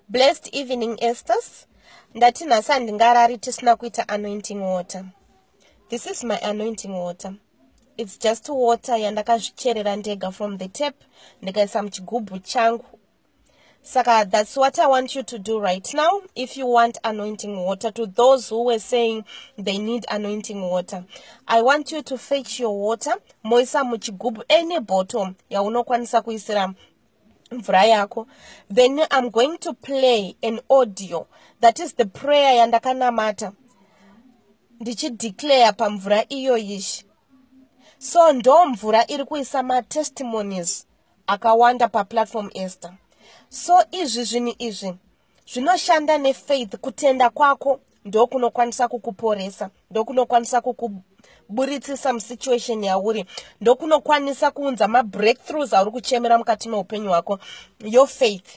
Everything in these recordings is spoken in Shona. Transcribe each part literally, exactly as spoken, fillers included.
Blessed evening, Esthers. Ndatina sandingarari tisina kuita anointing water. This is my anointing water. It's just water yandakazvicherera ndega from the tap ndikaisa muchigubhu changu. Saka, that's what I want you to do right now. If you want anointing water, to those who were saying they need anointing water, I want you to fetch your water, moisa muchigubhu, any bottom ya unokwanisa kuisira mvura yako. Then I'm going to play an audio, that is the prayer yandakanamata ndichi declare pa mvura iyo yishi. So ndo mvura iri kuisa ma testimonies akawanda pa platform Esther. So izvi zvini izvi zvinoshanda nefaith, kutenda kwako ndo kunokwanisa kukuporesa, ndo kunokwanisa kukuburitsisa musituation yauri, ndo kunokwanisa kuunza ma breakthroughs auri kuchemera mukati meupenyu wako, your faith.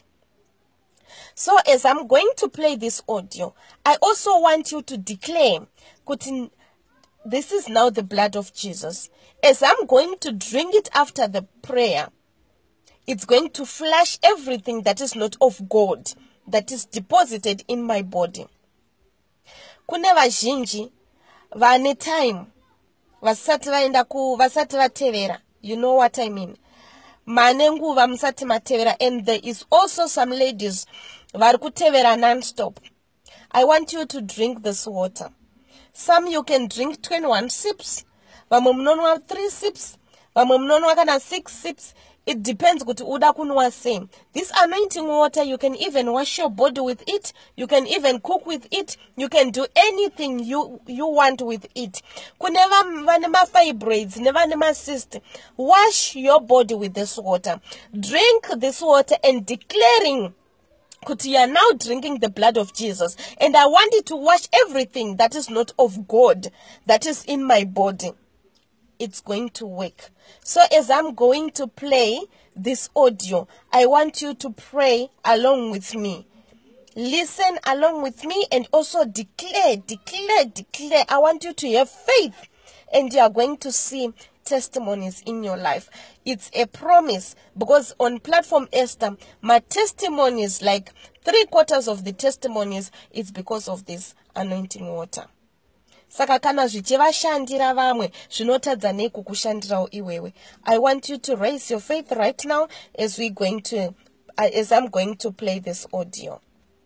So as I'm going to play this audio, I also want you to declare kuti this is now the blood of Jesus. As I'm going to drink it after the prayer, it's going to flush everything that is not of God, that is deposited in my body. Kune vazhinji vane time vasati vaenda ku vasati vatevera. You know what I mean? Mane nguva musati matevera, and there is also some ladies vari kutevera non-stop. I want you to drink this water. Some you can drink twenty-one sips, vamwe munonwa three sips, vamwe munonwa kana six sips. It depends kuti uda kunwa same. This anointing water, you can even wash your body with it. You can even cook with it. You can do anything you you want with it. Kuneva vanema fibroids, never nema cyst. Wash your body with this water. Drink this water and declaring kuti you are now drinking the blood of Jesus. And I want it to wash everything that is not of God, that is in my body. It's going to work. So as I'm going to play this audio, I want you to pray along with me. Listen along with me and also declare, declare, declare. I want you to have faith, and you are going to see testimonies in your life. It's a promise, because on platform Esther, my testimonies, like three quarters of the testimonies, is because of this anointing water. Saka kana zvichivashandira vamwe zvinotadza nekukushandirawo iwewe. I want you to raise your faith right now as we going to uh, as I'm going to play this audio.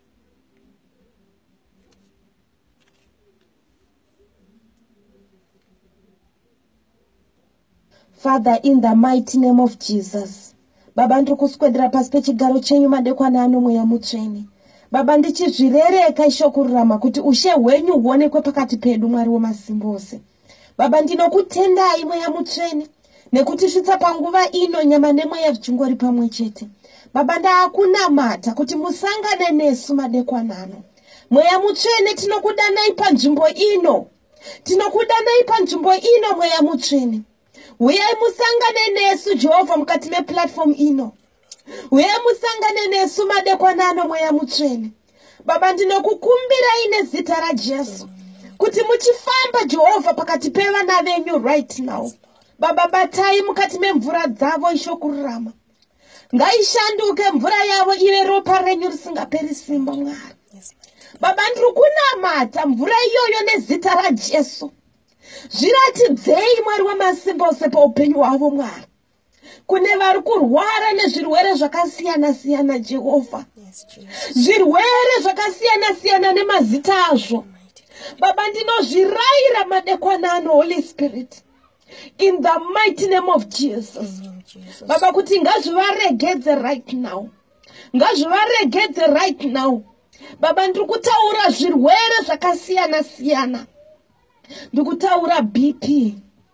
Father, in the mighty name of Jesus, Baba ndiri kuswedera pasi pechigaro chenyu madekwana ano mweya mutsvene. Baba ndichizvirereka ishoko rama kuti ushe hwenyu huonekwe pakati pedu, Mwari wemasimba ose. Baba ndinokutendai mweya mutsvene nekuti svitsa panguva ino nyama nemweya zvichingori pamwe chete. Baba ndaakunamata kuti musangane nesu madekwana ano. Mweya mutsvene tinokudanai panzvimbo ino. Tinokudanai panzvimbo ino mweya mutsvene. Uyai musangane nesu Jehovah mukati meplatform ino. Uyai musangane nesu madekwana ano mweya mutsvene. Baba ndinokukumbira ine zita raJesu kuti muchifamba Jehovah pakati pevana venyu right now. Baba batai mukati memvura dzavo ishoko rama. Ngaishanduke mvura yavo ive ropa renyu risingaperi simba Mwari. Baba ndiri kunamata mvura iyoyo nezita raJesu. Zviratidzei Mwari wemasimba ose paupenyu hwavo Mwari. Kune vari kurwara nezvirwere zvakasiyana siyana Jehovah. Zvirwere zvakasiyana siyana nemazita azvo. Baba ndinozvirayira madekwana ano Holy Spirit. In the mighty name of Jesus. Baba kuti ngazvivaregedze right now. Ngazvivaregedze right now. Baba ndiri kutaura zvirwere zvakasiyana siyana. Ndiri kutaura B P,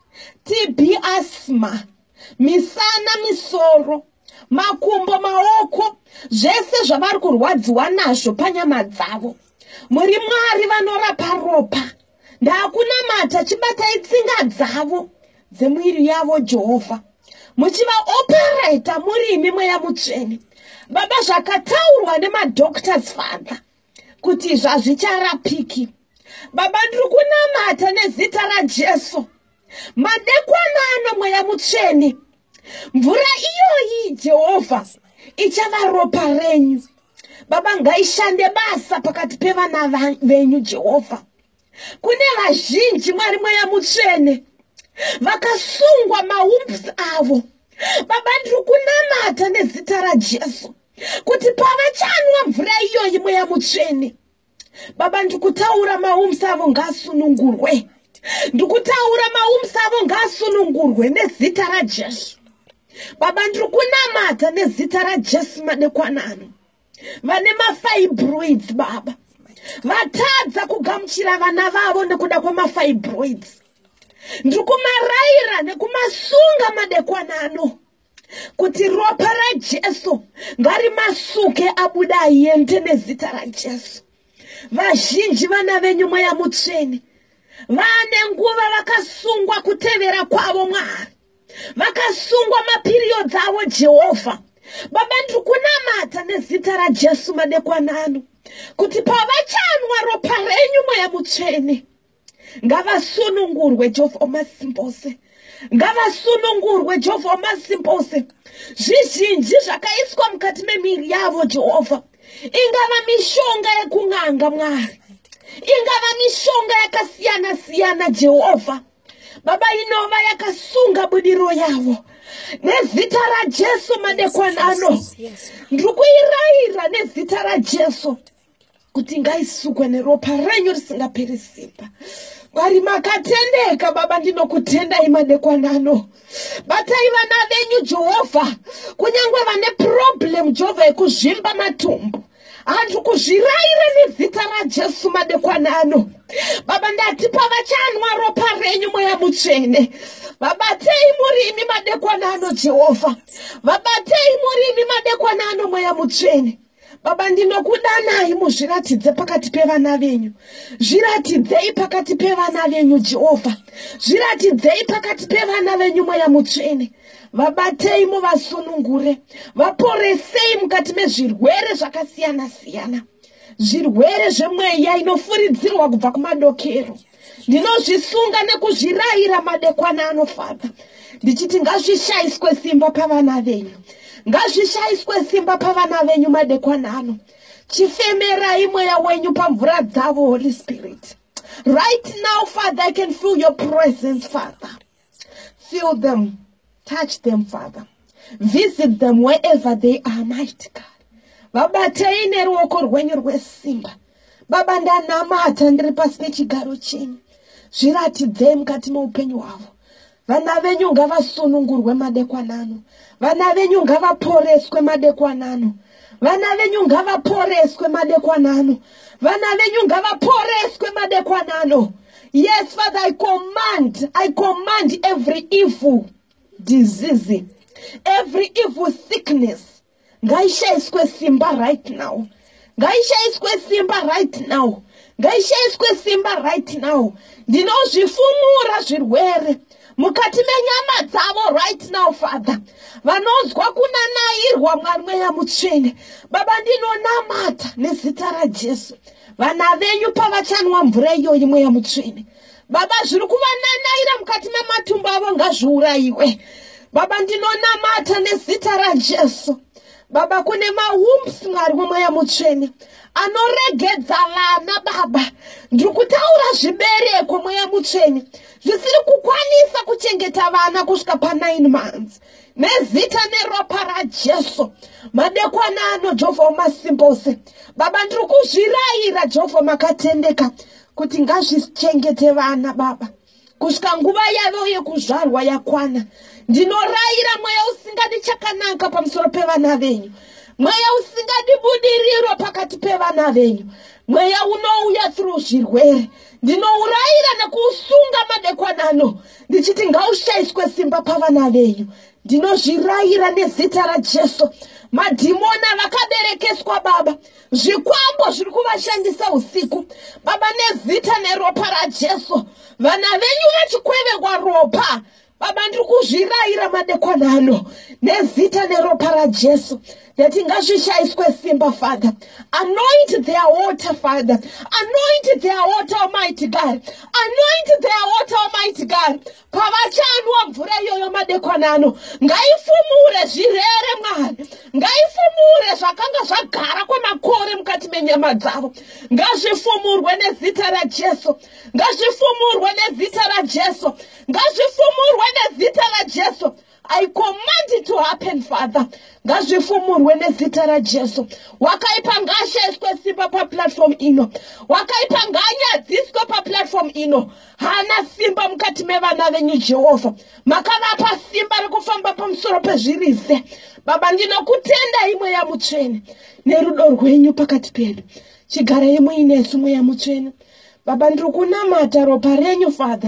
T B, asthma, misana, misoro, makumbo, maoko, zvese zvavari kurwadziwa nazvo panyama dzavo. Muri Mwari vanorapa ropa. Ndakunamata chibatai tsinga dzavo dzemwiri yavo Jehovah. Muchiva operator muri imi mweya mutsvene. Baba zvakataurwa nemadoctors Father kuti zvazvicharapiki. Baba ndiri kunamata nezita raJesu. Madekwana ano mweya mutsvene. Mvura iyoyi Jehovah ichava ropa renyu. Baba ngaishande basa pakati pevana venyu Jehovha. Kune vazhinji Mwari mweya mutsvene vakasungwa maumbusi avo. Baba ndiri kunamata nezita raJesu kuti pavachanwa mvura iyoyi mweya mutsvene, Baba ndiri kutaura maumbusi avo ngasunungurwe. Ndiri kutaura maumbusi avo ngasunungurwe nezita raJesu. Baba ndiri kunamata nezita raJesu madekwanano. Vane mafibroids Baba, vatadza kugamuchira vana vavo nekuda kwamafibroids, ndiri kumaraira nekumasunga madekwanano kuti ropa raJesu ngarimasuke abuda aende nezita raJesu. Vazhinji vana venyu mweya mutsvene vane nguva vakasungwa kutevera kwavo Mwari, vakasungwa maperiodzi avo Jehovha. Baba ndiri kunamata nezita raJesu madekwanano kuti pavachanwa ropa renyu mweya mutsvene ngavasunungurwe Jehovha Wamasimbose, ngavasunungurwe Jehovha Wamasimbose. Zvizhinji zvakaiswa mukati memiri yavo Jehovha, ingava mishonga yekun'anga Mwari, ingava mishonga yakasiyana siyana Jehovha. Baba inova yakasunga budiro yavo nezita raJesu madekwanano. Ndiri kuiraira nezita raJesu kuti ngaisukwe neropa renyu risingaperi simba. Mwari makatendeka Baba, ndinokutendai madekwanano. Batai vana venyu Jehovha, kunyangwe vane problem Jehovha yekuzvimba matumbu, handiri kuzviraira nezita raJesu madekwanano. Baba ndati pavachanwa ropa renyu mweya mutsvene, vabatei murimi madekwanano Jehovha, vabatei murimi madekwanano mweya mutsvene. Baba ndinokudanai muzviratidze pakati pevana venyu, zviratidzei pakati pevana venyu Jehovha, zviratidzei pakati pevana venyu mweya mutsvene. Vabatei muvasunungure, vaporesei mukati mezvirwere zvakasiyana siyana, zvirwere zvemweya inofuridzirwa kubva kumadokero. Ndinozvisunga nekuzviraira madekwanano Father, ndichiti ngazvishayiswe simba pavana venyu, ngazvishayiswe simba pavana venyu madekwanano. Chifemerai mweya wenyu pamvura dzavo Holy Spirit. Right now Father, I can feel your presence Father. Feel them, touch them Father, visit them wherever they are mighty God. Vabatei neruoko rwenyu rwesimba. Baba ndanamata ndiri pasi pechigaro chenyu, zviratidzei mukati meupenyu hwavo. Vana venyu ngavasunungurwe madekwanano, vana venyu ngavaporeswe madekwanano, vana venyu ngavaporeswe madekwanano, vana venyu ngavaporeswe madekwanano. Yes Father, I command, I command every evil disease, every evil sickness, ngaishayiswe simba right now. Ngaishayiswe simba right now. Ngaishayiswe simba right now. Ndinozvifumura zvirwere mukati menyama dzavo right now Father. Vanozwa kunanairwa Mwari mweya mutsvene, Baba ndinonamata nezita raJesu. Vana venyu pavachanwa mvura iyoyi mweya mutsvene, Baba zviri kuvananaira mukati mematumbu avo ngazviurayiwe. Baba ndinonamata nezita raJesu. Baba kune maumbusi Mwari mweya mutsvene anoregedza vana Baba, ndiri kutaura zvibereko mweya mutsvene zvisiri kukwanisa kuchengeta vana kusvika pa nine months. Nezita neropa raJesu madekwanano Jehovha Wamasimbose, Baba ndiri kuzvirayira Jehovha makatendeka kuti ngazvichengete vana Baba kusvika nguva yavo yekuzvarwa yakwana. Ndinorayira mweya usingadi chakanaka pamusoro pevana venyu, mweya usingadi budiriro pakati pevana venyu, mweya unouya through zvirwere. Ndinourayira nekuusunga madekwanano, ndichiti ngaushayiswe simba pavana venyu. Ndinozvirayira nezita raJesu. Madhimona vakaberekeswa Baba, zvikwambo zviri kuvashandisa usiku Baba, nezita neropa raJesu, vana venyu vachikwevekwa ropa Baba ndiri kuzvirayira madekwana ano nezita neropa raJesu ndati ngazvishayiswe simba, Father. Anoint their water, Father. Anoint their water, Almighty God. Anoint their water, Almighty God. Pavachanwa mvura iyoyo madekwana ano ngaifumure zvirere Mwari, ngaifumure zvakanga zvagara kwemakore mukati menyama dzavo. Ngazvifumurwe nezita raJesu, ngazvifumurwe nezita raJesu, ngazvifumurwe nezita raJesu. I command it to happen, Father. Ngazvifumurwe nezita raJesu. Wakaipa ngashayiswe simba pa platform ino, wakaipa nganyadziswe pa platform ino. Hana simba mukati mevana venyu Jehovha, makavapa simba rekufamba pamusoro pezvirize. Baba ndinokutenda imwe ya mutsvene nerudo rwenyu pakati pedu. Chigarai muinesu mweya mutsvene. Baba ndiri kunamata ropa renyu, Father,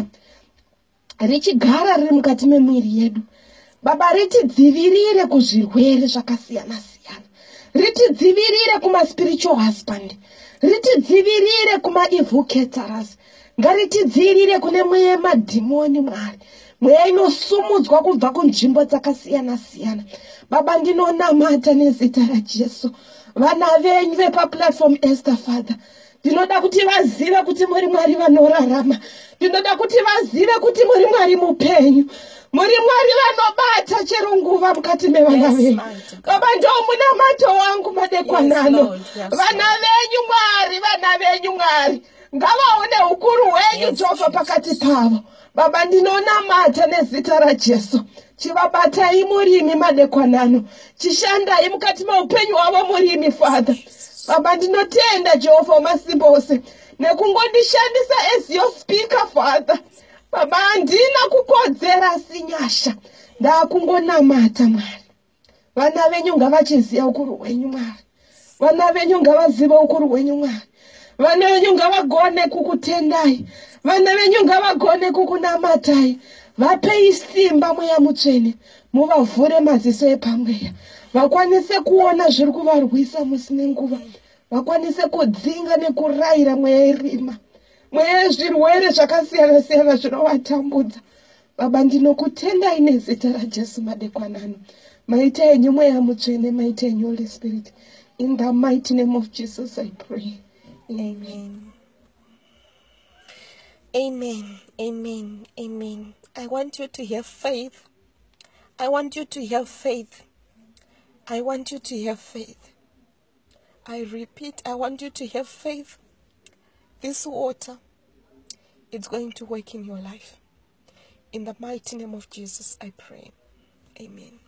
richigara riri mukati memwiri yedu. Baba ritidzivirire kuzvirwere zvakasiyana siyana, ritidzivirire kuma spiritual husband, ritidzivirire kuma evil caterers, ngaritidzivirire kune mweya madhimoni Mwari, mweya inosumudzwa kubva kunzvimbo dzakasiyana siyana. Baba ndinonamata nezita raJesu vana venyu vepa platform Esther, Father. Ndinoda kuti vazive kuti muri Mwari vanorarama, ndinoda kuti vazive kuti muri Mwari mupenyu, muri Mwari vanobata chero nguva mukati mevana venyu. Baba ndo munamato wangu madekwana ano, vana venyu Mwari, vana venyu Mwari, ngavaone ukuru hwenyu Jehovha pakati pavo. Baba ndinonamata nezita raJesu, chivabatai murimi madekwana ano, chishandai mukati meupenyu hwavo murimi, Father. Baba ndinotenda Jehovha wamasimba ose nekungondishandisa as your speaker, Father. Baba handina kukodzera sinyasha, ndakungonamata Mwari. Vana venyu ngavachiziva ukuru hwenyu Mwari, vana venyu ngavazive ukuru hwenyu Mwari, vana venyu ngavagone kukutendai, vana venyu ngavagone kukunamatai. Vapei simba mweya mutsvene, muvavhure maziso epamweya, vakwanise kuona zviri kuvarwisa musi nenguva, vakwanise kudzinga nekurayira mweya irima, mweya yezvirwere zvakasiyana siyana zvinovatambudza. Baba ndinokutendai nezita raJesu madekwana ano. Maita enyu mweya mutsvene, maita enyu Holy Spirit. In the mighty name of Jesus I pray. Amen. Amen. Amen. Amen. I want you to have faith. I want you to have faith. I want you to have faith. I repeat, I want you to have faith. This water, it's going to work in your life. In the mighty name of Jesus, I pray. Amen.